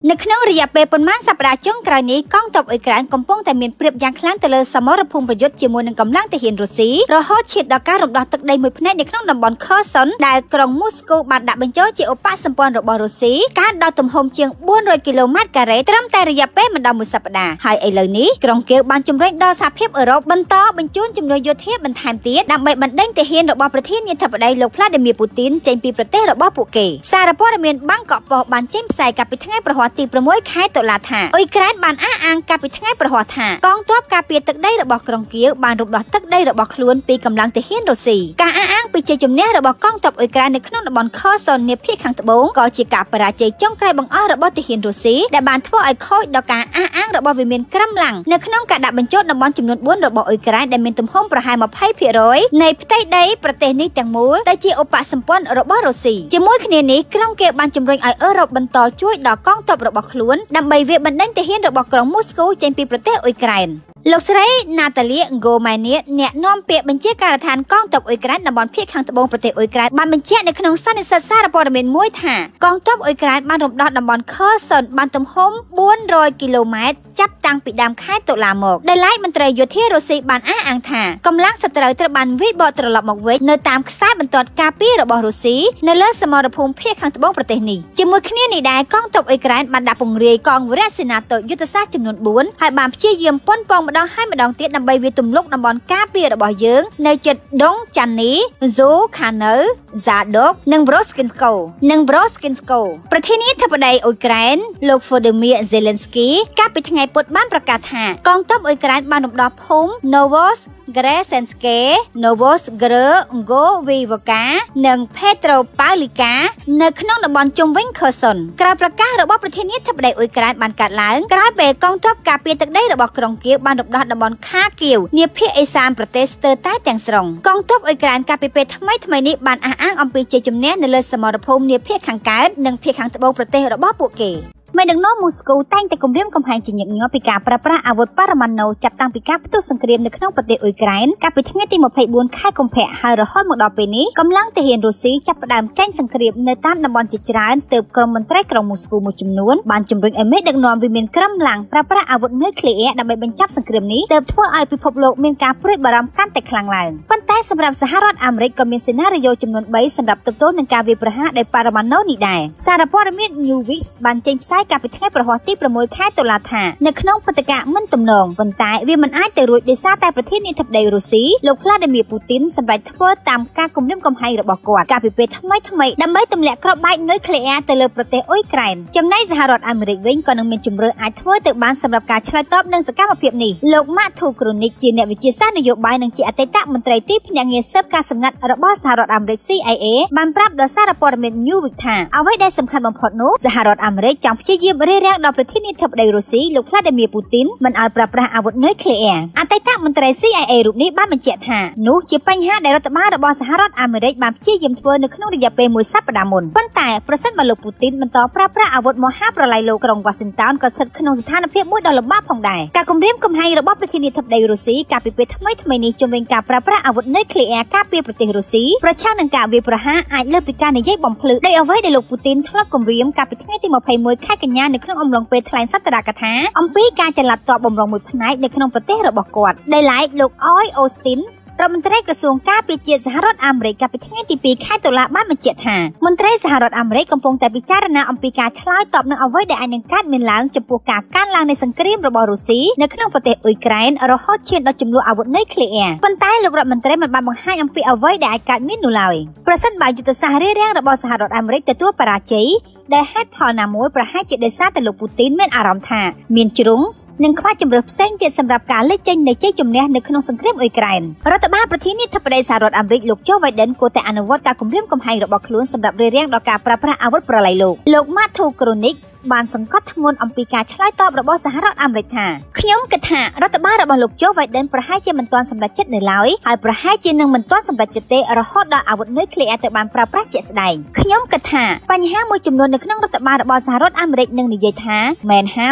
នៅក្នុងរយៈពេលប៉ុន្មានសប្តាហ៍ចុងក្រោយនេះកងទ័ពអ៊ុយក្រែនកំពុងតែមានព្រៀបយ៉ាងខ្លាំងទៅលើសមរភូមិប្រយុទ្ធជាមួយនឹងកម្លាំងទាហានរុស្ស៊ីរហូតឈានដល់ការរំដោះទឹកដីមួយផ្នែកនៅក្នុងតំបន់ខឺសុនដែលក្រុងមូស្គូបានដាក់បញ្ចូលជាឧបសម្ព័ន្ធរបស់រុស្ស៊ីការដល់ទំហំជាង400គីឡូម៉ែត្រការ៉េត្រឹមតែរយៈពេលមិនដល់មួយសប្តាហ៍ហើយឥឡូវនេះក្រុងគៀវបានជំរុញដល់សហភាពអឺរ៉ុបបន្តបញ្ជូនជំនួយយោធាបន្ថែមទៀតដើម្បីបណ្ដេញទាហានរបស់ប្រធានាធិបតីលោក Vladimir Putin ចេញពីប្រទេសរបស់ពួកគេសារព័ត៌មានបាងកកប៉ុស្តិ៍បានចេញផ្សាយកាលពីថ្ងៃប្រហ័សទី6ខែតុលាថាអ៊ុយក្រែនបានអះអាងកាលពីថ្ងៃប្រហ័សថាកងទ័ពការពារទឹកដីរបស់ក្រុងគៀវបានរំដោះទឹកដីរបស់ខ្លួនពីកម្លាំងទាហានរុស្ស៊ីការអះអាងពីជ័យជំនះរបស់កងទ័ពអ៊ុយក្រែននៅក្នុងតំបន់ខឺសុននាភាគខាងត្បូងក៏ជាការបរាជ័យចុងក្រោយបង្អស់របស់ទាហានរុស្ស៊ីដែលបានធ្វើឲ្យខូចដល់ការអះអាងរបស់វិមានក្រំឡាំងនៅក្នុងការដាក់បញ្ចូលតំបន់ចំនួន4របស់អ៊ុយក្រែនដែលមានទំហំប្រហែល 20% នៃផ្ទៃដីប្រទេសនេះទាំងមូលដែលជាឧបសម្ព័ន្ធរបស់រុស្ស៊ីជាមួយគ្នានេះក្រុងគៀវបានជំរុញឲ្យអឺរ៉ុបបន្តជួយដល់កងទ័ពរបស់ខ្លួនដើម្បីវាបណ្ដេញទាហានរបស់ក្រុងមូស្គូចេញពីប្រទេសអ៊ុយក្រែនលោកស្រី Natalia Gomania អ្នកនាំពាក្យបញ្ជាការដ្ឋានកងទ័ពអ៊ុយក្រែនតំបន់ភាគខាងត្បូងប្រទេសអ៊ុយក្រែនបានបញ្ជាក់នៅក្នុងសន្និសីទសារព័ត៌មានមួយថាកងទ័ពអ៊ុយក្រែនបានរំដោះតំបន់ខឺសុនបានទំហំ400គីឡូម៉ែត្រចាប់តាំងពីដើមខែតុលាមកដែលឡែកមន្ត្រីយោធារុស្ស៊ីបានអះអាងថាកម្លាំងសត្រូវត្រូវបានវាយបកត្រឡប់មកវិញនៅតាមខ្សែបន្ទាត់ការពាររបស់រុស្ស៊ីនៅលើសមរភូមិភាគខាងត្បូងប្រទេសនេះជាមួយគ្នានេះដែរកងទ័ពអ៊ុយក្រែនបានដាក់ពង្រាយកងវរៈសេនាតូចយុទ្ធសាស្ត្រចំនួន4ហើយបានព្យាយាមប៉ុនប៉ងម្ដងហើយម្ដងទៀតដើម្បីវាទម្លុកតំបន់ការពាររបស់យើងនៅជិតដងចាន់នី ស៊ូខានៅ ហ្សាដុក និងប្រូស្គិនស្កូប្រធានាធិបតីអ៊ុយក្រែនលោក Volodymyr Zelensky កាលពីថ្ងៃពុធបានប្រកាសថាកងទ័ពអ៊ុយក្រែនបានរំដោះភូមិ Novosgrezhenske Novosgrgoviivka និង Petropavlivka នៅក្នុងតំបន់ជុំវិញខឺសុនក្រោយប្រកាសរបស់ប្រធានាធិបតីអ៊ុយក្រែនបានកាត់ឡើងក្រោយពេលកងទ័ពការពារទឹកដីរបស់ក្រុងគៀវបានរំដោះតំបន់ខាគៀវនាភាគឦសានប្រទេសស្ទើរតែទាំងស្រុងកងទ័ពអ៊ុយក្រែនកាលពីពេលថ្មីនេះបានអះអាងអំពីជ័យជំនះនៅលើសមរភូមិនាភាគខាងកើតនិងភាគខាងត្បូងប្រទេសរបស់ពួកគេមេដឹកនាំមូស្គូតែងតែគំរាមកំហែងជាញឹកញាប់ពីការប្រើប្រាស់អាវុធបរមាណូចាប់តាំងពីការផ្ទុះសង្គ្រាមនៅក្នុងប្រទេសអ៊ុយក្រែនកាលពីថ្ងៃទី24ខែកុម្ភៈហើយរហូតមកដល់ពេលនេះកម្លាំងទាហានរុស្ស៊ីចាប់ផ្ដើមចាញ់សង្គ្រាមនៅតាមតំបន់ជាច្រើនទើបក្រុមមន្ត្រីក្រុងមូស្គូមួយចំនួនបានជំរុញឲ្យមេដឹកនាំវិមានក្រំឡាំងប្រើប្រាស់អាវុធនុយក្លេអ៊ែរដើម្បីបញ្ចប់សង្គ្រាមនេះទើបធ្វើឲ្យពិភពលោកមានការព្រួយបារម្ភកាន់តែខ្លាំងឡើងប៉ុន្តែសម្រាប់សហរដ្ឋអាមេរិកក៏មានសេណារីយ៉ូចំនួន3សម្រាប់ទប់ទល់នឹងការវាយប្រហារដោយបរមាណូនេះដែរសារព័ត៌មាន Newsweek បានចេញផ្សាយកាលពីថ្ងៃប្រហ័សទី6ខែតុលាថានៅក្នុងព្រឹត្តិការណ៍មិនទំនងប៉ុន្តែវាមិនអាចទៅរួចដោយសារតែប្រធានាធិបតីរុស្ស៊ីលោក Vladimir Putin សម្រេចធ្វើតាមការគំរាមកំហែងរបស់គាត់កាលពីពេលថ្មីដើម្បីទម្លាក់គ្រាប់បែកនុយក្លេអ៊ែរទៅលើប្រទេសអ៊ុយក្រែនចំណែកសហរដ្ឋអាមេរិកវិញក៏នឹងមានជំរឿនអាចធ្វើទៅបានសម្រាប់ការឆ្លើយតបនឹងសកម្មភាពនេះលោក Matthew Kronik ជាអ្នកវិទ្យាសាស្ត្រនយោបាយនិងជាអតីតមន្ត្រីទីភ្នាក់ងារស៊ើបការសម្ងាត់របស់សហរដ្ឋអាមេរិក CIA បានប្រាប់ដល់សារព័ត៌មាន Newsweek ថាអ្វីដែលសំខាន់បំផុតនោះសហរដ្ឋអាមេរិកចង់ព្យាយាមរារាំងដល់ប្រធានាធិបតីរុស្ស៊ីលោក Vladimir Putin មិនឲ្យប្រើប្រាស់អាវុធនុយក្លេអ៊ែរអតីតមន្ត្រី CIA រូបនេះបានបញ្ជាក់ថានោះជាបញ្ហាដែលរដ្ឋបាលរបស់សហរដ្ឋអាមេរិកបានព្យាយាមធ្វើនៅក្នុងរយៈពេលមួយសប្តាហ៍មុនប៉ុន្តែប្រសិនបើលោក Putin បន្តប្រើប្រាស់អាវុធមហាប្រឡាយលោកក្រុង Washington ក៏ស្ថិតក្នុងស្ថានភាពមួយដ៏លំបាកផងដែរការគំរាមកំហែងរបស់ប្រធានាធិបតីរុស្ស៊ីកាលពីពេលថ្មីនេះជំវិញការប្រើប្រាស់អាវុធនុយក្លេអ៊ែរការពារប្រទេសរុស្ស៊ីប្រឆាំងនឹងការវាយប្រហារអាចលើសពីការនិយាយបំភ្លឺដោយអ្វីដែលលោក Putin ធ្លាប់គំរាមកាលពីថ្ងៃទី21ខែកញ្ញានៅក្នុងអំឡុងពេលថ្លែងសន្ទរកថាអំពីការចល័តទ័ពបំរុងមួយផ្នែកនៅក្នុងប្រទេសរបស់គាត់ដែលឡែកលោកអយអូស្ទីនរដ្ឋមន្ត្រីក្រសួងការពារជាតិសហរដ្ឋអាមេរិកកាលពីថ្ងៃទី2ខែតុលាបានបញ្ជាក់ថាមន្ត្រីសហរដ្ឋអាមេរិកកំពុងតែពិចារណាអំពីការឆ្លើយតបនឹងអ្វីដែលអាចនឹងកើតមានឡើងចំពោះការកើនឡើងនៃសង្គ្រាមរបស់រុស្ស៊ីនៅក្នុងប្រទេសអ៊ុយក្រែនរហូតឈានដល់ចំនួនអាវុធនុយក្លេអ៊ែរប៉ុន្តែលោករដ្ឋមន្ត្រីមិនបានបង្ហាញអំពីអ្វីដែលអាចកើតមាននោះឡើយប្រសិនបើយុទ្ធសាស្ត្ររារាំងរបស់សហរដ្ឋអាមេរិកទទួលបរាជ័យដែលហេតុផលណាមួយប្រហែលជាដោយសារតែលោក Putin មានអារម្មណ៍ថាមានជ្រុងនិងខ្វះជំរឿនផ្សេងទៀតសម្រាប់ការលេចចេញនៃជ័យជំនះនៅក្នុងសង្គ្រាមអ៊ុយក្រែនរដ្ឋបាលប្រធានាធិបតីសហរដ្ឋអាមេរិកលោក Joe Biden គួរតែអនុវត្តការគំរាមកំហែងរបស់ខ្លួនសម្រាប់រារាំងដល់ការប្រើប្រាស់អាវុធប្រឡាយលោក Matthew Kronik បានសង្កត់ធ្ងន់អំពីការឆ្លើយតបរបស់សហរដ្ឋអាមេរិកថាខ្ញុំគិតថារដ្ឋបាលរបស់លោក Joe Biden ប្រហែលជាមិនទាន់សម្រេចចិត្តនៅឡើយហើយប្រហែលជានឹងមិនទាន់សម្រេចចិត្តទេរហូតដល់អាវុធនុយក្លេអ៊ែរទៅបានប្រើប្រាស់ជាក់ស្ដែងខ្ញុំគិតថាបញ្ហាមួយចំនួននៅក្នុងរដ្ឋបាលរបស់សហរដ្ឋអាមេរិកនឹងនិយាយថាមែនហើយ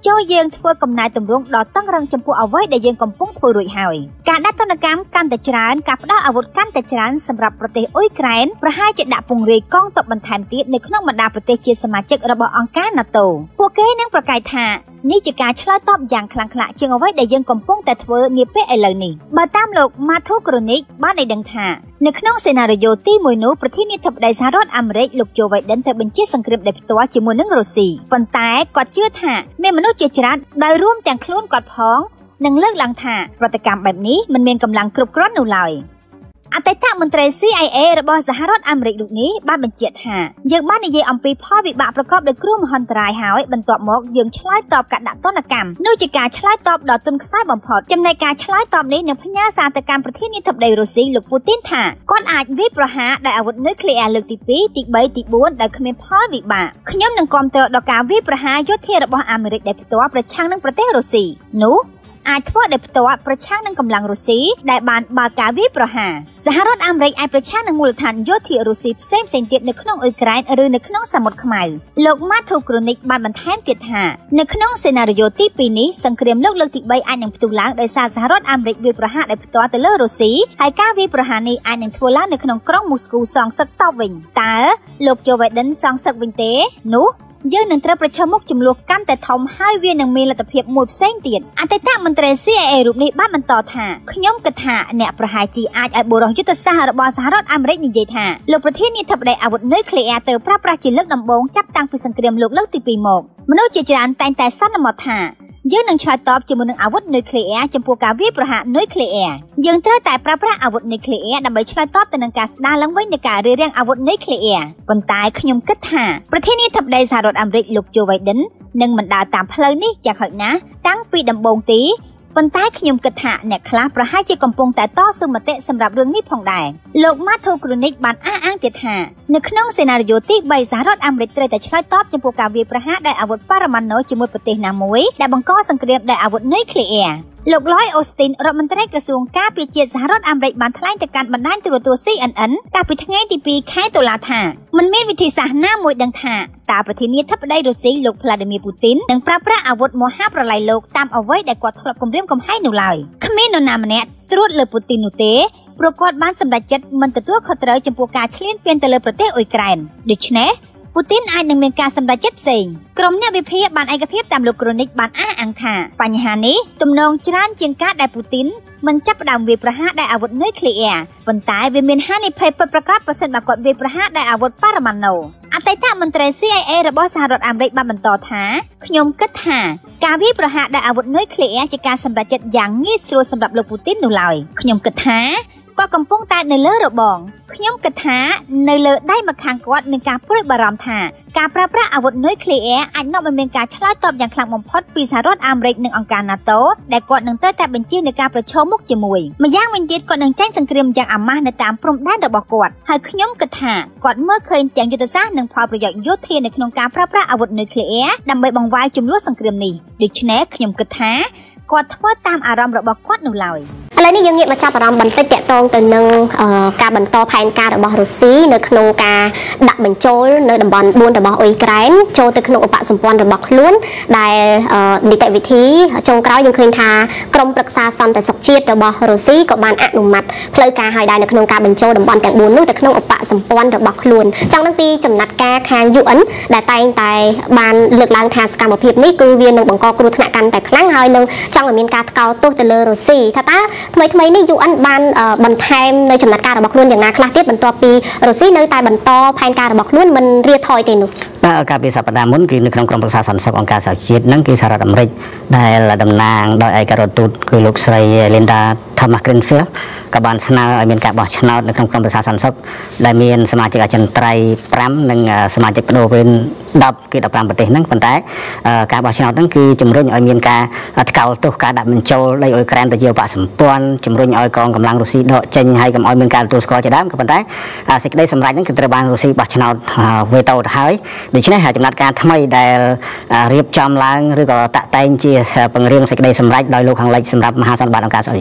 ចូលយើងធ្វើកំណែទម្រង់ដ៏តឹងរ៉ឹងចំពោះអ្វីដែលយើងកំពុងធ្វើរួចហើយការដាក់ទណ្ឌកម្មកាន់តែច្រើនការផ្ដល់អាវុធកាន់តែច្រើនសម្រាប់ប្រទេសអ៊ុយក្រែនប្រហែលជាដាក់ពង្រាយកងទ័ពបន្ថែមទៀតនៅក្នុងបណ្ដាប្រទេសជាសមាជិករបស់អង្គការ NATO ពួកគេនឹងប្រកាសថានេះជាការឆ្លើយតបយ៉ាងខ្លាំងក្លាជាងអ្វីដែលយើងកំពុងតែធ្វើនាពេលឥឡូវនេះបើតាមលោក Matthew Kronick បានឲ្យដឹងថានៅក្នុងសេណារីយ៉ូទី1នោះប្រធានាធិបតីសហរដ្ឋអាមេរិកលោក Joe Biden ត្រូវបញ្ជាសង្គ្រាមដោយផ្ទាល់ជាមួយនឹងរុស្ស៊ីប៉ុន្តែគាត់ជឿថាមានមនុស្សជាច្រើនដោយរួមទាំងខ្លួនគាត់ផងនឹងលើកឡើងថាប្រតិកម្មបែបនេះមិនមានកម្លាំងគ្រប់គ្រាន់នោះឡើយអតីតមន្ត្រី CIA របស់សហរដ្ឋអាមេរិកលោកនេះបានបញ្ជាក់ថាយើងបាននិយាយអំពីផលវិបាកប្រកបដោយគ្រោះមហន្តរាយហើយបន្ទាប់មកយើងឆ្លើយតបការដាក់ទណ្ឌកម្មនោះជាការឆ្លើយតបដ៏ទន់ខ្សោយបំផុតចំណែកការឆ្លើយតបនេះនឹងផ្ញើសារទៅកាន់ប្រធានាធិបតីរុស្ស៊ីលោកពូទីនថាគាត់អាចវាយប្រហារដោយអាវុធនុយក្លេអ៊ែរលើកទី2ទី3ទី4ដោយគ្មានផលវិបាកខ្ញុំនឹងគាំទ្រដល់ការវាយប្រហារយោធារបស់អាមេរិកដែលផ្ទាល់ប្រឆាំងនឹងប្រទេសរុស្ស៊ីនោះអាចធ្វើដោយផ្ទាល់ប្រឆាំងនឹងកម្លាំងរុស្ស៊ីដែលបានបើកការវាយប្រហារសហរដ្ឋអាមេរិកអាចប្រឆាំងនឹងមូលដ្ឋានយោធារុស្ស៊ីផ្សេងៗទៀតនៅក្នុងអ៊ុយក្រែនឬនៅក្នុងសមុទ្រខ្មៅលោក Matthew Kronick បានបន្ថែមទៀតថានៅក្នុងសេណារីយ៉ូទី2នេះសង្គ្រាមលោកលើកទី3អាចនឹងផ្ទុះឡើងដោយសារសហរដ្ឋអាមេរិកវាយប្រហារដោយផ្ទាល់ទៅលើរុស្ស៊ីហើយការវាយប្រហារនេះអាចនឹងធ្វើឡើងនៅក្នុងក្រុងមូស្គូសងសឹកតបវិញតើលោក Joe Biden សងសឹកវិញទេនោះយើងនឹងត្រូវប្រឈមមុខចំនួនកាន់តែធំហើយវានឹងមានលទ្ធភាពមួយផ្សេងទៀតអតីតមន្ត្រី CIA រូបនេះបានបន្តថាខ្ញុំគិតថាអ្នកប្រហែលជាអាចឲ្យបុរសយុទ្ធសាស្ត្ររបស់សហរដ្ឋអាមេរិកនិយាយថាលោកប្រធានាធិបតីអាវុធនុយក្លេអ៊ែរទៅប្រើប្រាស់ជាលើកដំបូងចាប់តាំងពីសង្គ្រាមលោកលើកទី2មកមនុស្សជាច្រើនតែងតែសន្មតថាយើងនឹងឆ្លើយតបជាមួយនឹងអាវុធនុយក្លេអ៊ែរចំពោះការវាយប្រហារនុយក្លេអ៊ែរយើងត្រូវតែប្រើប្រាស់អាវុធនុយក្លេអ៊ែរដើម្បីឆ្លើយតបទៅនឹងការស្ដារឡើងវិញនៃការរារាំងអាវុធនុយក្លេអ៊ែរប៉ុន្តែខ្ញុំគិតថាប្រធានាធិបតីសហរដ្ឋអាមេរិកលោក Joe Biden នឹងមិនដើរតាមផ្លូវនេះយ៉ាងហោចណាស់តាំងពីដំបូងទេប៉ុន្តែខ្ញុំគិតថាអ្នកខ្លះប្រហែលជាកំពុងតែតស៊ូមតិសម្រាប់រឿងនេះផងដែរលោក Matthew Kronick បានអះអាងទៀតថានៅក្នុងសេណារីយ៉ូទី3សហរដ្ឋអាមេរិកត្រូវតែឆ្លើយតបចំពោះការវាយប្រហារដោយអាវុធបរមាណូជាមួយប្រទេសណាមួយដែលបង្កសង្គ្រាមដោយអាវុធនុយក្លេអ៊ែរលោក Lloyd Austin រដ្ឋមន្ត្រីក្រសួងការពារជាតិសហរដ្ឋអាមេរិកបានថ្លែងទៅកាន់បណ្ដាញទូរទស្សន៍ CNN កាលពីថ្ងៃទី2ខែតុលាថាមិនមានវិធីសាស្ត្រណាមួយដឹងថាតើប្រធានាធិបតីរុស្ស៊ីលោក Vladimir Putin នឹងប្រើប្រាស់អាវុធមហាប្រល័យលោកតាមអ្វីដែលគាត់ធ្លាប់គំរាមកំហែងនោះឡើយគ្មាននរណាម្នាក់ត្រួតលើ Putin នោះទេព្រោះគាត់បានសម្រេចចិត្តមិនទទួលខុសត្រូវចំពោះការឈ្លានពានទៅលើប្រទេសអ៊ុយក្រែនដូច្នេះពូទីនអាចនឹងមានការសម្រេចចិត្តផ្សេងក្រុមអ្នកវិភាគបានឯកភាពតាមលោក Kronick បានអះអាងថាបញ្ហានេះទំនងច្រើនជាងការដែលពូទីនមិនចាប់ផ្ដើមវាយប្រហារដោយអាវុធនុយក្លេអ៊ែរប៉ុន្តែវាមានហានិភ័យពិតប្រាកដប្រសិនបើគាត់វាយប្រហារដោយអាវុធបរមាណូអតីតមន្ត្រី CIA របស់សហរដ្ឋអាមេរិកបានបន្តថាខ្ញុំគិតថាការវាយប្រហារដោយអាវុធនុយក្លេអ៊ែរជាការសម្រេចចិត្តយ៉ាងងាយស្រួលសម្រាប់លោកពូទីននោះឡើយខ្ញុំគិតថាគាត់កំពុងតែនៅលើរបងខ្ញុំគិតថានៅលើដៃម្ខាងគាត់មានការព្រួយបារម្ភថាការប្រើប្រាស់អាវុធនុយក្លេអ៊ែរអាចនាំឲ្យមានការឆ្លើយតបយ៉ាងខ្លាំងបំផុតពីសហរដ្ឋអាមេរិកនិងអង្គការ NATO ដែលគាត់នឹងត្រូវតែបញ្ជានៃការប្រឈមមុខជាមួយម្យ៉ាងវិញទៀតគាត់នឹងចាញ់សង្គ្រាមយ៉ាងអាម៉ាស់នៅតាមព្រំដែនរបស់គាត់ហើយខ្ញុំគិតថាគាត់មើលឃើញទាំងយុទ្ធសាស្ត្រនិងផលប្រយោជន៍យោធានៅក្នុងការប្រើប្រាស់អាវុធនុយក្លេអ៊ែរដើម្បីបង្វែរចំនួនសង្គ្រាមនេះដូច្នេះខ្ញុំគិតថាគាត់ធ្វើតាមអារម្មណ៍របស់គាត់នោះឡើយឥឡូវនេះយើងងាកមកចាប់អារម្មណ៍បន្តិចតាក់ទងទៅនឹងការបន្តផែនការរបស់រុស្ស៊ីនៅក្នុងការដាក់បញ្ចូលនៅតំបន់4របស់អ៊ុយក្រែនចូលទៅក្នុងឧបសម្ព័ន្ធរបស់ខ្លួនដែលនីតិវិធីចុងក្រោយយើងឃើញថាក្រមប្រឹក្សាសន្តិសុខជាតិរបស់រុស្ស៊ីក៏បានអនុម័តផ្លូវការឲ្យដែរនៅក្នុងការបញ្ចូលតំបន់ទាំង4នោះទៅក្នុងឧបសម្ព័ន្ធរបស់ខ្លួនចង់នឹងពីចំណាត់ការខាង UN ដែលតែងតែបានលើកឡើងថាសកម្មភាពនេះគឺវានឹងបង្កគ្រោះថ្នាក់កាន់តែខ្លាំងហើយនឹងចង់ឲ្យមានការថ្កោលទោសទៅលើរុស្ស៊ីថាតើថ្មីនេះ UN បានបន្ថែមនៅចំណាត់ការរបស់ខ្លួនយ៉ាងណាខ្លះទៀតបន្ទាប់ពីរុស្ស៊ីនៅតែបន្តផែនការរបស់ខ្លួនមិនរាថយទេនោះបាទកាលពីសប្តាហ៍មុនគឺនៅក្នុងក្រុមប្រឹក្សាសន្តិសុខអង្គការសហជាតិហ្នឹងគឺសហរដ្ឋអាមេរិកដែលតំណាងដោយឯករដ្ឋទូតគឺលោកស្រី Linda Thomas-Greenfield ក៏បានស្នើឲ្យមានការបោះឆ្នោតនៅក្នុងក្រុមប្រឹក្សាសន្តិសុខដែលមានសមាជិកអចិន្ត្រៃយ៍5និងសមាជិកបដូវវេន10គឺ15ប្រទេសហ្នឹងប៉ុន្តែការបោះឆ្នោតហ្នឹងគឺជំរុញឲ្យមានការថ្កោលទោសការដាក់បញ្ចូលដីអ៊ុយក្រែនទៅជាឧបសម្ព័ន្ធជំរុញឲ្យកងកម្លាំងរុស្ស៊ីដកចេញហើយកុំឲ្យមានការទទួលស្គាល់ជាដើមក៏ប៉ុន្តែសេចក្តីសម្រេចហ្នឹងគឺត្រូវបានរុស្ស៊ីបោះឆ្នោតវេតូទៅហើយដូច្នេះចំណាត់ការថ្មីដែលរៀបចំឡើងឬក៏តាក់តែងជាពង្រៀងសេចក្តីសម្រេចដោយលោកខាងលិចសម្រាប់មហាសន្និបាតអង្គការសហប្រជាជាតិ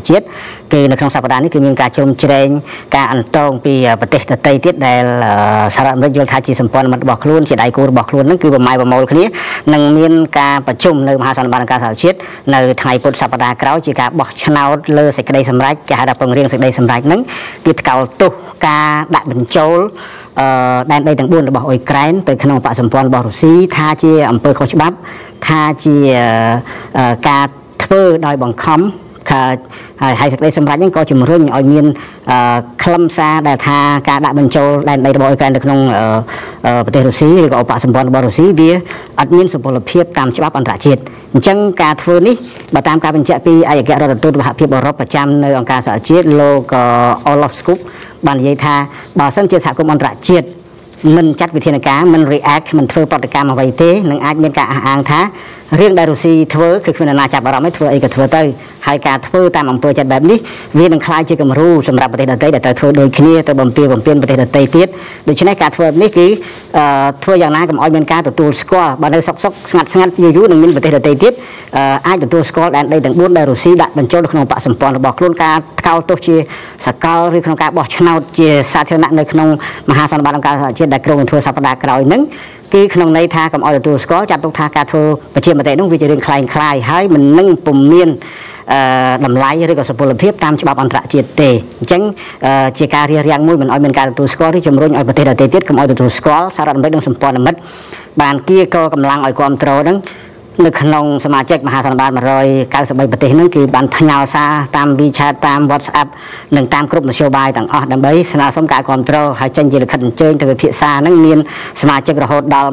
គឺនៅក្នុងសប្តាហ៍នេះគឺមានការជ្រោមជ្រែងការអន្តងពីប្រទេសដទៃទៀតដែលសហរដ្ឋអាមេរិកយល់ថាជាសម្ព័ន្ធមិត្តរបស់ខ្លួនជាដៃគូរបស់ខ្លួនហ្នឹងគឺប្រម៉ែប្រមូលគ្នានឹងមានការប្រជុំនៅមហាសន្និបាតអង្គការសហជាតិនៅថ្ងៃពុធសប្តាហ៍ក្រោយជាការបោះឆ្នោតលើសេចក្តីសម្រេចគេហៅថាពង្រៀងសេចក្តីសម្រេចហ្នឹងគឺថ្កោលទោសការដាក់បញ្ចូលដែនដីទាំង4របស់អ៊ុយក្រែនទៅក្នុងបកសម្ព័ន្ធរបស់រុស្ស៊ីថាជាអំពើខុសច្បាប់ថាជាការធ្វើដោយបង្ខំហើយសេចក្តីសម្រេចហ្នឹងក៏ជំរុញឲ្យមានខ្លឹមសារដែលថាការដាក់បញ្ចូលដែនដីរបស់អ៊ុយក្រែននៅក្នុងប្រទេសរុស្ស៊ីឬក៏បកសម្ព័ន្ធរបស់រុស្ស៊ីវាអត់មានសុពលភាពតាមច្បាប់អន្តរជាតិអញ្ចឹងការធ្វើនេះបើតាមការបញ្ជាក់ពីឯកអគ្គរដ្ឋទូតសហភាពអឺរ៉ុបប្រចាំនៅអង្គការសហជាតិលោកអូឡូហ្វស្គូបបាននិយាយថាបើសិនជាសហគមន៍អន្តរជាតិមិនចាត់វិធានការមិន react មិនធ្វើប្រតិកម្មអ្វីទេនឹងអាចមានការអះអាងថារឿងដែលរុស្ស៊ីធ្វើគឺគ្មានអ្នកណាចាប់អារម្មណ៍ទេធ្វើអីក៏ធ្វើទៅហើយការធ្វើតាមអំពើចិត្តបែបនេះវានឹងក្លាយជាគំរូសម្រាប់ប្រទេសដទៃដែលត្រូវធ្វើដូចគ្នាទៅបំពេញប្រទេសដទៃទៀតដូច្នេះការធ្វើបែបនេះគឺធ្វើយ៉ាងណាកុំឲ្យមានការទទួលស្គាល់បើនៅសុកស្ងាត់យូរនឹងមានប្រទេសដទៃទៀតអាចទទួលស្គាល់ដែនដីទាំង4ដែលរុស្ស៊ីដាក់បញ្ចូលនៅក្នុងបកសម្ព័ន្ធរបស់ខ្លួនការថ្កោលទោសជាសកលឬក្នុងការបោះឆ្នោតជាសាធារណៈនៅក្នុងមហាសន្និបាតអង្គការសហជាតិដែលក្រុងនឹងធ្វើសប្តាហ៍ក្រោយហ្នឹងគឺក្នុងន័យថាកុំឲ្យទទួលស្គាល់ចាត់ទុកថាការធ្វើប្រជាមតិនោះវាជារឿងคล้ายហើយមិននឹងពុំមានតម្លៃឬក៏សុពលភាពតាមច្បាប់អន្តរជាតិទេអញ្ចឹងជាការរារាំងមួយមិនឲ្យមានការទទួលស្គាល់ឬជំរុញឲ្យប្រទេសដទៃទៀតកុំឲ្យទទួលស្គាល់សហរដ្ឋអាមេរិកនិងសម្ព័ន្ធមិត្តបានគៀកកម្លាំងឲ្យគ្រប់គ្រងហ្នឹងនៅក្នុងសមាជិកមហាសន្និបាត193ប្រទេសហ្នឹងគឺបានផ្ញើសារតាម WeChat តាម WhatsApp និងតាមគ្រប់នយោបាយទាំងអស់ដើម្បីស្នើសុំការគ្រប់គ្រងហើយចេញជាលិខិតអញ្ជើញទៅពិភាក្សាហ្នឹងមានសមាជិករហូតដល់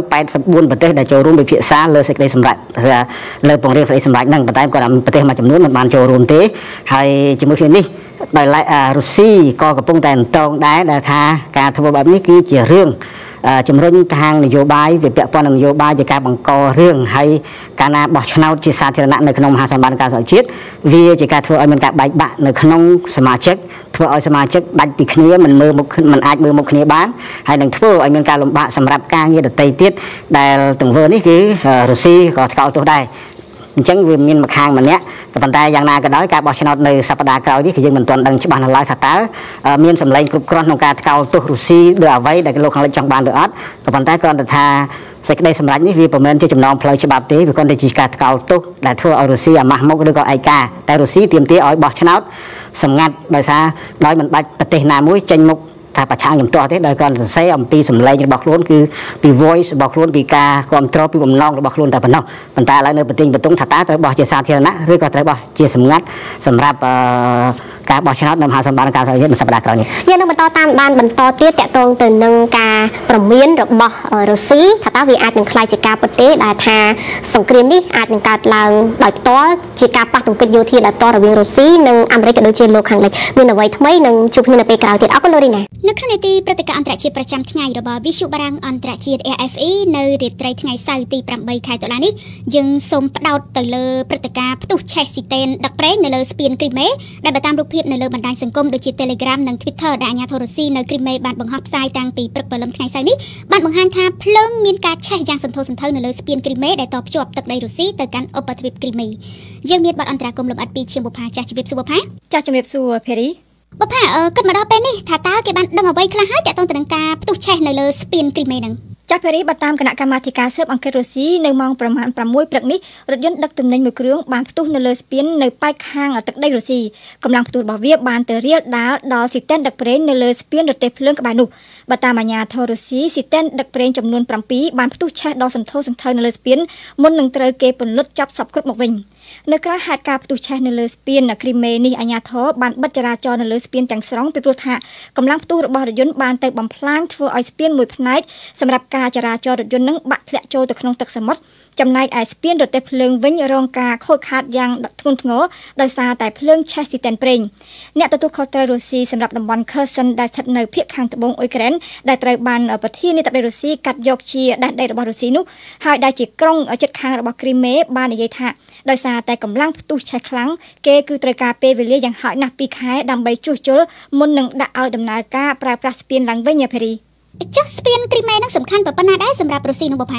184ប្រទេសដែលចូលរួមពិភាក្សាលើសេចក្តីសម្រេចលើពង្រាយសេចក្តីសម្រេចហ្នឹងប៉ុន្តែគាត់ប្រទេសមួយចំនួនមិនបានចូលរួមទេហើយជាមួយគ្នានេះដោយឡែករុស្ស៊ីក៏កំពុងតែអន្តងដែរដែលថាការធ្វើបែបនេះគឺជារឿងជំរុញខាងនយោបាយវាពាក់ព័ន្ធនឹងនយោបាយជាការបង្ករឿងហើយកាលណាបោះឆ្នោតជាសាធារណៈនៅក្នុងមហាសន្និបាតអង្គការសហជាតិវាជាការធ្វើឲ្យមានការបែកបាក់នៅក្នុងសមាជិកធ្វើឲ្យសមាជិកដាច់ពីគ្នាមិនអាចមើលមុខគ្នាបានហើយនឹងធ្វើឲ្យមានការលំបាកសម្រាប់ការងារដទៃទៀតដែលទង្វើនេះគឺរុស្ស៊ីក៏ថ្កោលទោសដែរអញ្ចឹងវាមានមួយខាងម្នាក់ក៏ប៉ុន្តែយ៉ាងណាក៏ដោយការបោះឆ្នោតនៅសប្តាហ៍ក្រោយនេះគឺយើងមិនទាន់ដឹងច្បាស់នៅឡើយថាតើមានសម្លេងគ្រប់គ្រាន់ក្នុងការថ្កោលទោសរុស្ស៊ីដោយអ្វីដែលលោកខាងលិចចង់បានឬអត់ក៏ប៉ុន្តែគ្រាន់តែថាសេចក្តីសម្រេចនេះវាមិនមែនជាចំណងផ្លូវច្បាប់ទេវាគ្រាន់តែជាការថ្កោលទោសដែលធ្វើឲ្យរុស្ស៊ីអាម៉ាស់មុខឬក៏ឯកាតែរុស្ស៊ីទាមទារឲ្យបោះឆ្នោតសម្ងាត់ដោយមិនបាច់ប្រទេសណាមួយចេញមុខថាប្រឆាំងជំទាស់ទេដោយគាត់សរសេរអំពីសម្លេងរបស់ខ្លួនគឺពី voice របស់ខ្លួនពីការគ្រប់គ្រងពីបំណងរបស់ខ្លួនតែប៉ុណ្ណោះប៉ុន្តែឥឡូវនៅប្រទេសបន្ទង់ថាតើត្រូវបោះជាសាធារណៈឬក៏ត្រូវបោះជាសម្ងាត់សម្រាប់ការបោះឆ្នោតនៅមហាសន្និបាតអង្គការសហជាតិនៅសប្តាហ៍ក្រោយនេះយើងនឹងបន្តតាមដានបន្តទៀតតកតងទៅនឹងការប្រមានរបស់រុស្ស៊ីថាតើវាអាចនឹងក្លាយជាការពិតទេដែលថាសង្គ្រាមនេះអាចនឹងកើតឡើងដោយផ្ទាល់ជាការប៉ះទង្គិចយោធាដោយផ្ទាល់រវាងរុស្ស៊ីនិងអាមេរិកក៏ដូចជាលោកខាងលិចមានអ្វីថ្មីនឹងជួបគ្នានៅពេលក្រោយទៀតអរគុណលោករីណានៅក្នុងនីតិព្រឹត្តិការណ៍អន្តរជាតិប្រចាំថ្ងៃរបស់វិទ្យុបារាំងអន្តរជាតិ AFE នៅរាត្រីថ្ងៃសៅរ៍ទី8ខែតុលានេះយើងសូមផ្ដោតទៅលើព្រឹត្តិការណ៍ផ្ទុះឆេះស៊ីតេនដឹកប្រេងនៅលើស្ពានគ្រីមេដែលបើតាមរូបភាពនៅលើបណ្ដាញសង្គមដូចជា Telegram និង Twitter ដែលអាជ្ញាធររុស្ស៊ីនៅគ្រីមេបានបង្ហោះផ្សាយតាំងពីព្រឹកព្រលឹមថ្ងៃសៅរ៍នេះបានបង្ហាញថាភ្លើងមានការឆេះយ៉ាងសន្ធោសន្ធៅនៅលើស្ពានគ្រីមេដែលតភ្ជាប់ទឹកដីរុស្ស៊ីទៅកាន់ឧបទ្វីបគ្រីមេយើងមានបទអន្តរាគមន៍លម្អិតពីឈៀងបុប្ផាចាស់ជំរាបសួរបុប្ផាចាស់ជំរាបសួរភេរីបុប្ផាគិតមកដល់ពេលនេះថាតើគេបានដឹងអ្វីខ្លះហើយទាក់ទងទៅនឹងការផ្ទុះឆេះនៅលើស្ពានគ្រីមេហ្នឹងចាស់ភេរីបើតាមគណៈកម្មាធិការស៊ើបអង្កេតរុស្ស៊ីនៅម៉ោងប្រមាណ 6 ព្រឹកនេះរថយន្តដឹកទំនិញមួយគ្រឿងបានផ្ទុះនៅលើស្ពាននៅប៉ែកខាងទឹកដីរុស្ស៊ីកម្លាំងផ្ទុះរបស់វាបានទៅរាលដាលដល់ស៊ីតេនដឹកប្រេងនៅលើស្ពានរទេះភ្លើងក្បែរនោះបើតាមអាជ្ញាធររុស្ស៊ីស៊ីតេនដឹកប្រេងចំនួន7បានផ្ទុះឆេះដល់សន្ធោសន្ធៅនៅលើស្ពានមុននឹងត្រូវគេពន្លត់ចាប់សពគ្រប់មកវិញនៅក្រៅហេតុការណ៍ផ្ទុះឆេះនៅលើស្ពានគ្រីមេនេះអាជ្ញាធរបានបិទចរាចរណ៍នៅលើស្ពានទាំងស្រុងពីព្រោះថាកម្លាំងផ្ទុះរបស់រថយន្តបានទៅបំផ្លាញធ្វើឲ្យស្ពានមួយផ្នែកសម្រាប់ការចរាចរណ៍រថយន្តនឹងបាក់ធ្លាក់ចូលទៅក្នុងទឹកសមុទ្រចំណែកឯស្ពានរទេះភ្លើងវិញរងការខូចខាតយ៉ាងធ្ងន់ធ្ងរដោយសារតែភ្លើងឆេះស៊ីតេនប្រេងអ្នកទទួលខុសត្រូវរុស្ស៊ីសម្រាប់តំបន់ Kherson ដែលស្ថិតនៅភាគខាងត្បូងអ៊ុយក្រែនដែលត្រូវបានប្រធានាធិបតីរុស្ស៊ីកាត់យកជាដែនដីរបស់រុស្ស៊ីនោះហើយដែលជាក្រុងជិតខាងរបស់គ្រីមេបាននិយាយថាដោយសារតែកម្លាំងផ្ទុះឆេះខ្លាំងគេគឺត្រូវការពេលវេលាយ៉ាងហោចណាស់2ខែដើម្បីជួសជុលមុននឹងដាក់ឲ្យដំណើរការប្រើប្រាស់ស្ពានឡើងវិញភេរីចុះស្ពានគ្រីមេនឹងសំខាន់ប៉ុណ្ណាដែរសម្រាប់រុស្ស៊ីនោះបុប្ផា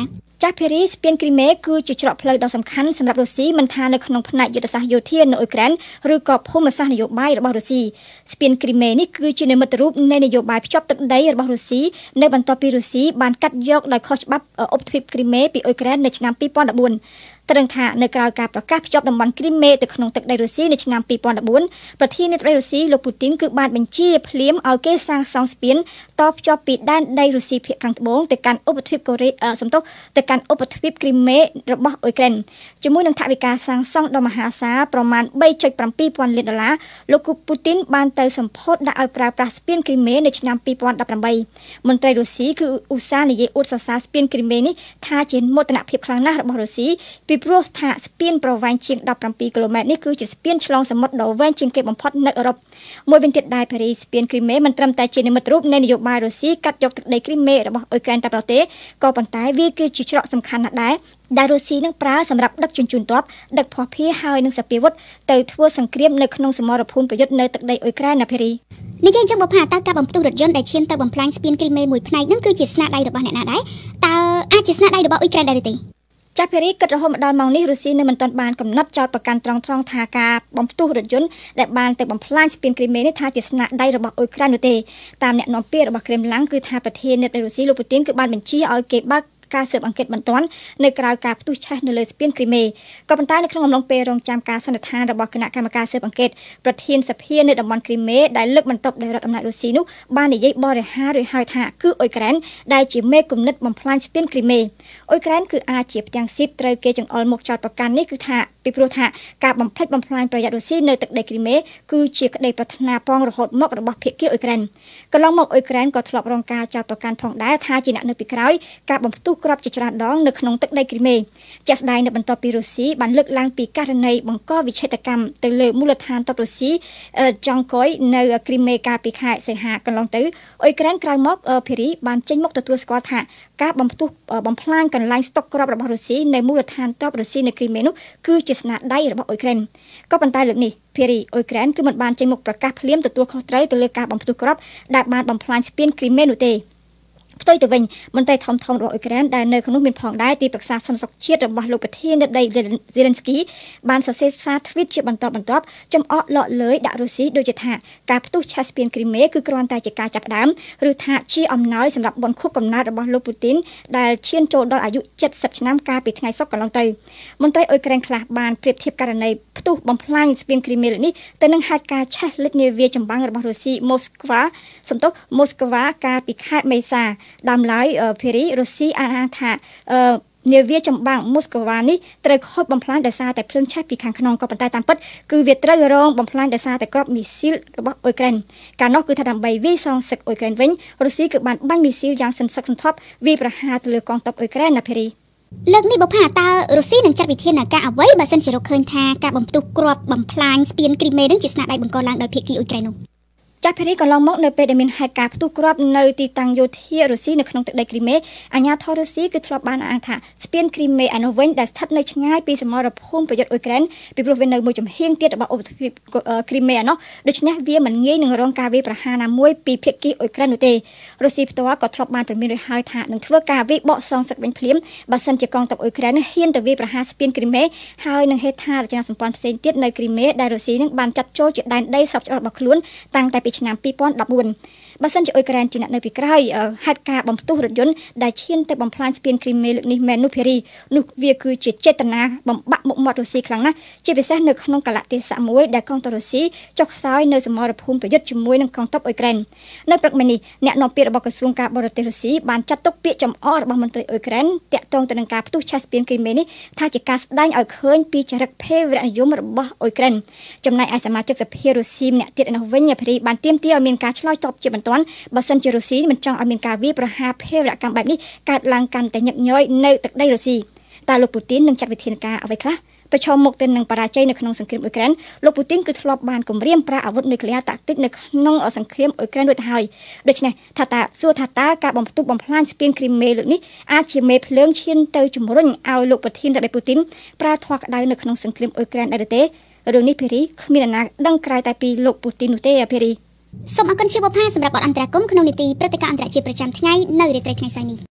ចាស់ភេរីស្ពានគ្រីមេគឺជាច្រកផ្លូវដ៏សំខាន់សម្រាប់រុស្ស៊ីមិនថានៅក្នុងផ្នែកយុទ្ធសាស្ត្រយោធានៅអ៊ុយក្រែនឬក៏ភូមិសាស្ត្រនយោបាយរបស់រុស្ស៊ីស្ពានគ្រីមេនេះគឺជានិមិត្តរូបនៃនយោបាយភ្ជាប់ទឹកដីរបស់រុស្ស៊ីនៅបន្ទាប់ពីរុស្ស៊ីបានកាត់យកដោយខុសច្បាប់ឧបទ្វីបគ្រីមេពីអ៊ុយក្រែននៅឆ្នាំ2014ត្រឹងថានៅក្រៅការប្រកាសភ្ជាប់តំបន់គ្រីមេទៅក្នុងទឹកដីរុស្ស៊ីនៅឆ្នាំ2014ប្រធានាធិបតីរុស្ស៊ីលោកពូទីនគឺបានបញ្ជាភ្លាមឲ្យគេសាងសង់ស្ពានតភ្ជាប់ពីដែនដីរុស្ស៊ីភាគខាងត្បូងទៅកាន់ឧបទ្វីបទៅកាន់ឧបទ្វីបគ្រីមេរបស់អ៊ុយក្រែនជាមួយនឹងថវិកាសាងសង់ដ៏មហាសាលប្រមាណ $3.7 ពាន់លានលោកពូទីនបានទៅសម្ពោធដាក់ឲ្យប្រើប្រាស់ស្ពានគ្រីមេនៅឆ្នាំ2018មន្ត្រីរុស្ស៊ីគឺឧស្សាហ៍និយាយអួតសរសើរស្ពានគ្រីមេនេះថាជាមោទនភាពខ្លាំងណាស់របស់រុស្ស៊ីពីព្រោះថាស្ពានប្រវែងជាង17 គីឡូម៉ែត្រនេះគឺជាស្ពានឆ្លងសមុទ្រដ៏វែងជាងគេបំផុតនៅអឺរ៉ុបមួយវិញទៀតដែរភេរីស្ពានគ្រីមេមិនត្រឹមតែជានិមិត្តរូបនៃនយោបាយរុស្ស៊ីកាត់យកទឹកដីគ្រីមេរបស់អ៊ុយក្រែនតែប៉ុណ្ណោះទេក៏ប៉ុន្តែវាគឺជាច្រកសំខាន់ណាស់ដែរដែលរុស្ស៊ីនឹងប្រើសម្រាប់ដឹកជញ្ជូនទ័ពដឹកភស្តុភារហើយនឹងសព្វាវុធទៅធ្វើសង្គ្រាមនៅក្នុងសមរភូមិប្រយុទ្ធនៅទឹកដីអ៊ុយក្រែនណាភេរីនិយាយចឹងបើថាតើការបំផ្ទុះរថយន្តដែលឈានទៅបំផ្លាញស្ពានគ្រីមេមួយផ្នែកនឹងគឺជាស្នាដៃរបស់អ្នកណាដែរតើអាចជាស្នាដៃរបស់អ៊ុយក្រែនដែរទេចាស់ភេរីគិតរហូតមកដល់ម៉ោងនេះរុស្ស៊ីនៅមិនទាន់បានកំណត់ចោទប្រកាន់ត្រង់ថាការបំផ្ទុះរថយន្តដែលបានទៅបំផ្លាញស្ពានគ្រីមេនេះថាជាស្នាដៃរបស់អ៊ុយក្រែននោះទេតាមអ្នកនាំពាក្យរបស់ក្រែមឡាំងគឺថាប្រធានាធិបតីរុស្ស៊ីលោកពូទីនគឺបានបញ្ជាឲ្យគេបើកការស៊ើបអង្កេតបន្ទាន់នៅក្រៅការផ្ទុះឆេះនៅលើស្ពានគ្រីមេក៏ប៉ុន្តែនៅក្នុងអំឡុងពេលរងចាំការសន្និដ្ឋានរបស់គណៈកម្មការស៊ើបអង្កេតប្រធានសភានៅតំបន់គ្រីមេដែលលើកបន្ទប់ដោយរដ្ឋអំណាចរុស្ស៊ីនោះបាននិយាយបរិហារឬហៅថាគឺអ៊ុយក្រែនដែលជាមេគំនិតបំផ្លាញស្ពានគ្រីមេអ៊ុយក្រែនគឺអាចជាផ្ទាំងស៊ីបត្រូវគេចង្អុលមកចោទប្រកាន់នេះគឺថាពីព្រោះថាការបំផ្លិចបំផ្លាញប្រយោជន៍រុស្ស៊ីនៅទឹកដីគ្រីមេគឺជាក្តីប្រាថ្នាប៉ងរហូតមករបស់ភាគីអ៊ុយក្រែនកន្លងមកអ៊ុយក្រែនក៏ធ្លាប់រងការចោទប្រកាន់ផងដែរថាជាអ្នកនៅពីក្រោយការបំផ្ទុះគ្រាប់ជាច្រើនដងនៅក្នុងទឹកដីគ្រីមេជាក់ស្ដែងនៅបន្ទាប់ពីរុស្ស៊ីបានលើកឡើងពីករណីបង្កវិឆេទកម្មទៅលើមូលដ្ឋានទ័ពរុស្ស៊ីចុងកុយនៅគ្រីមេកាលពីខែសីហាកន្លងទៅអ៊ុយក្រែនក្រោយមកភេរីបានចេញមកទទួលស្គាល់ថាការបំផ្ទុះបំផ្លាញកន្លែងស្តុកគ្រាប់របស់រុស្ស៊ីនៅមូលដ្ឋានទ័ពរុស្ស៊ីនៅគ្រីមេនោះគឺជាស្នាដៃរបស់អ៊ុយក្រែនក៏ប៉ុន្តែលើកនេះភេរីអ៊ុយក្រែនគឺមិនបានចេញមកប្រកាសភ្លាមទទួលខុសត្រូវទៅលើការបំផ្ទុះគ្រាប់ដែលបានបំផ្លាញស្ពានគ្រីមេនោះទេផ្ទុយទៅវិញមន្ត្រីធំៗរបស់អ៊ុយក្រែនដែលនៅក្នុងនោះមានផងដែរទីប្រឹក្សាសន្តិសុខជាតិរបស់លោកប្រធានាធិបតីហ្សេឡិនស្គីបានសរសេរសារទ្វីតជាបន្តចំអកលក់លើយដាក់រុស្ស៊ីដូចជាថាការផ្ទុះឆេះស្ពានគ្រីមេគឺគ្រាន់តែជាការចាប់ផ្ដើមឬថាជាអំណោយសម្រាប់បុណ្យខួបកំណើតរបស់លោកពូទីនដែលឈានចូលដល់អាយុ70ឆ្នាំកាលពីថ្ងៃសុក្រកន្លងទៅមន្ត្រីអ៊ុយក្រែនខ្លះបានប្រៀបធៀបករណីផ្ទុះបំផ្លាញស្ពានគ្រីមេនេះទៅនឹងហេតុការណ៍ឆេះលិចនាវាចម្បាំងរបស់រុស្ស៊ីម៉ូស្គ្វាកាលពីខែមេសាដើមឡើយភេរីរុស្ស៊ីអះអាងថានាវាចម្បាំងម៉ូស្គ្វានេះត្រូវខូចបំផ្លាញដោយសារតែភ្លើងឆេះពីខាងក្នុងក៏ប៉ុន្តែតាមពិតគឺវាត្រូវរងបំផ្លាញដោយសារតែគ្រាប់មីស៊ីលរបស់អ៊ុយក្រែនកាលនោះគឺថាដើម្បីវាយសងសឹកអ៊ុយក្រែនវិញរុស្ស៊ីគឺបានបាញ់មីស៊ីលយ៉ាងសន្សឹកសន្ធាប់វាយប្រហារទៅលើកងទ័ពអ៊ុយក្រែនណាភេរីលើកនេះបើថាតើរុស្ស៊ីនឹងចាត់វិធានការអ្វីបើសិនជារកឃើញថាការបំផ្ទុះគ្រាប់បំផ្លាញស្ពានគ្រីមេនឹងជាស្នាដៃបង្កឡើងដោយភាគីអ៊ុយក្រែននោះចាស់ភេរីកន្លងមកនៅពេលដែលមានហេតុការណ៍ផ្ទុះគ្រាប់នៅទីតាំងយោធារុស្ស៊ីនៅក្នុងទឹកដីគ្រីមេអាជ្ញាធររុស្ស៊ីគឺធ្លាប់បានអះអាងថាស្ពានគ្រីមេឯនោះវិញដែលស្ថិតនៅឆ្ងាយពីសមរភូមិប្រយុទ្ធអ៊ុយក្រែនពីព្រោះវានៅមួយចំហៀងទៀតរបស់ឧបទ្វីបគ្រីមេឯនោះដូច្នេះវាមិនងាយនឹងរងការវាយប្រហារណាមួយពីភាគីអ៊ុយក្រែននោះទេរុស្ស៊ីផ្ទាល់ក៏ធ្លាប់បានប្រមានរួចហើយថានឹងធ្វើការវាយបកសងសឹកវិញភ្លាមបើសិនជាកងទ័ពអ៊ុយក្រែនហ៊ានទៅវាយប្រហារស្ពានគ្រីមេហើយនឹងហេដ្ឋារចនាសម្ព័ន្ធផ្សេងទៀតនៅគ្រីមេដែលរុស្ស៊ីនឹងបានចាត់ចូលជាដែនដីសពច្បាប់របស់ខ្លួនតាំងតែពីឆ្នាំ2014បើសិនជាអ៊ុយក្រែនជាអ្នកនៅពីក្រោយហេតុការបំផ្ទុះរថយន្តដែលឈានទៅបំផ្លាញស្ពានគ្រីមេលើកនេះមែននោះភេរីនោះវាគឺជាចេតនាបំបាក់មុខមាត់រុស្ស៊ីខ្លាំងណាស់ជាពិសេសនៅក្នុងកលៈទេសៈមួយដែលកងទ័ពរុស្ស៊ីចុះខ្សោយនៅសមរភូមិប្រយុទ្ធជាមួយនឹងកងទ័ពអ៊ុយក្រែននៅព្រឹកមិញនេះអ្នកនាំពាក្យរបស់ក្រសួងការបរទេសរុស្ស៊ីបានចាត់ទុកពាក្យចំអករបស់មន្ត្រីអ៊ុយក្រែនតាក់ទងទៅនឹងការផ្ទុះឆេះស្ពានគ្រីមេនេះថាជាការស្ដែងឲ្យឃើញពីចរិតភេរវនិយមរបស់អ៊ុយក្រែនចំណែកឯសមាជិកសភារុស្ស៊ីម្នាក់ទៀតឯនោះវិញភេរីបានទាមទារឲ្យមានការឆ្លើយតបជាបន្ទាន់បើសិនជារុស្ស៊ីមិនចង់ឲ្យមានការវាយប្រហារភេរវកម្មបែបនេះកើតឡើងកាន់តែញឹកញយនៅទឹកដីរុស្ស៊ីតើលោកពូទីននឹងចាត់វិធានការអ្វីខ្លះប្រឈមមុខទៅនឹងបរាជ័យនៅក្នុងសង្គ្រាមអ៊ុយក្រែនលោកពូទីនគឺធ្លាប់បានគម្រាមប្រើអាវុធនុយក្លេអ៊ែរតាក់ទិកនៅក្នុងសង្គ្រាមអ៊ុយក្រែនរួចទៅហើយដូច្នេះថាតើការបំផ្ទុះបំផ្លាញស្ពានគ្រីមេលើកនេះអាចជាមេភ្លើងឈានទៅជំរុញឲ្យលោកប្រធានាធិបតីពូទីនប្រើធម៌ក្តៅនៅក្នុងសង្គ្រាមអ៊ុយក្រែនដែរទេរឿងនេះភេរីគ្មានអ្នកណាដឹងក្រៅតែពីលោកពូទីននោះទេភេរីសូមអរគុណជាបុព្វសម្រាប់បទអន្តរាគមន៍ក្នុងនីតិព្រឹត្តិការណ៍អន្តរជាតិប្រចាំថ្ងៃនៅរាត្រីថ្ងៃស្អែកនេះ